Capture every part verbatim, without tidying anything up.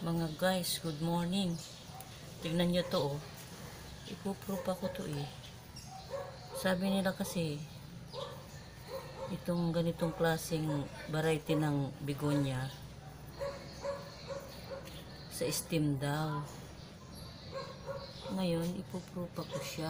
Mga guys, good morning. Tignan nyo to oh. Ipuproof ako to eh. Sabi nila kasi itong ganitong klaseng variety ng begonia sa steam daw. Ngayon, ipuproof ako siya.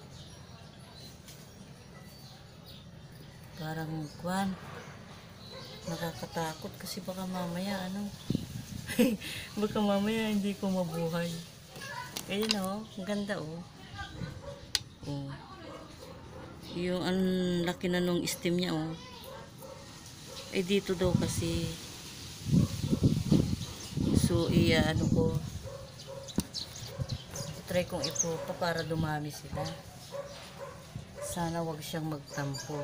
Parang kwan. Nakakatakot kasi baka mamaya ano. Baka mamaya hindi ko mabuhay. Ayan o, ang ganda o. Oh. Yung ang laki na nung steam niya o. Eh dito daw kasi. So iya ano ko. Try kong ipupa para dumami sila. Sana wag siyang magtampo.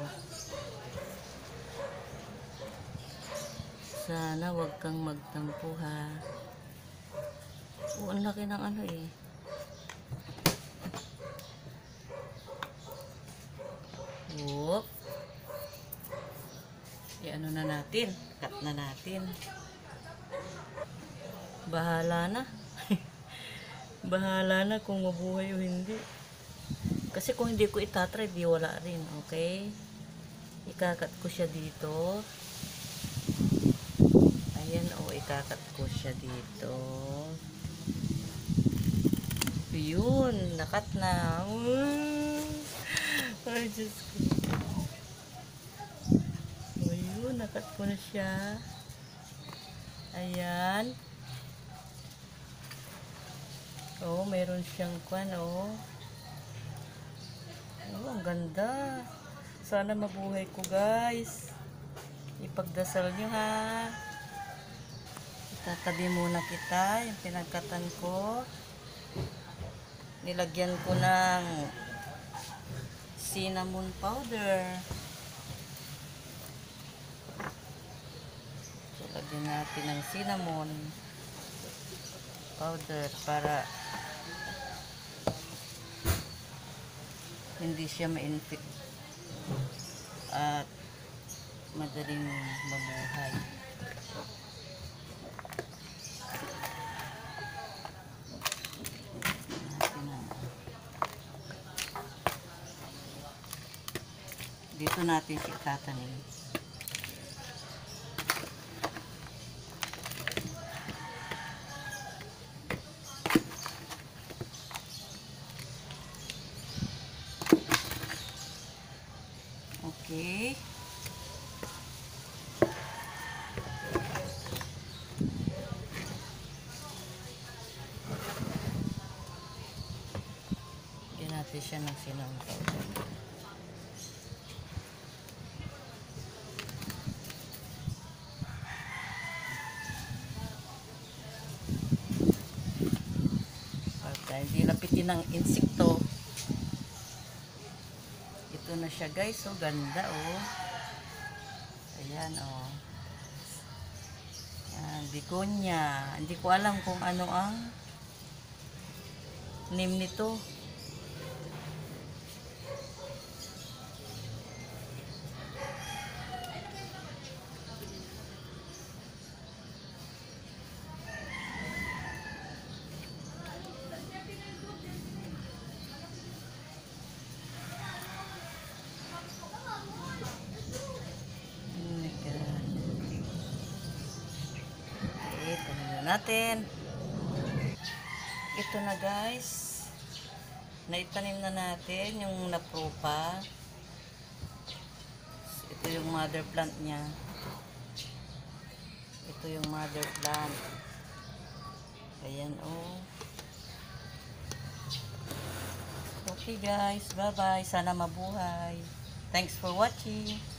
Sana wag kang magtampo ha. Oh, ang laki ng ano eh. Whoop. I-ano na natin. Cut na natin. Bahala na. Bahala na kung mabuhay o hindi. Kasi kung hindi ko itatry, di wala rin. Okay? Ikakat ko siya dito. Ayan o, ikakat ko siya dito. Yun, nakat na. Ay, Diyos ko. Ayun, nakat ko na siya. Ayan. Oh, meron siyang kwan, oh. Oh, ang ganda. Sana mabuhay ko, guys. Ipagdasal nyo, ha. Itatabi muna kita, yung pinagkatan ko. Nilagyan ko ng cinnamon powder. So, lagyan natin ng cinnamon powder para hindi siya ma-infect at madaling mabuhay. Dito natin siya tatanim. Okay. Lagyan natin siya ng cinnamon powder. Hindi lapitin ng insekto. Ito na siya guys. So ganda oh. Ayan oh. Ayan, begonia. Hindi ko alam kung ano ang name nito. Natin. Ito na guys. Naitanim na natin yung napropa. Ito yung mother plant niya. Ito yung mother plant. Ayan oh. Okay guys. Bye bye. Sana mabuhay. Thanks for watching.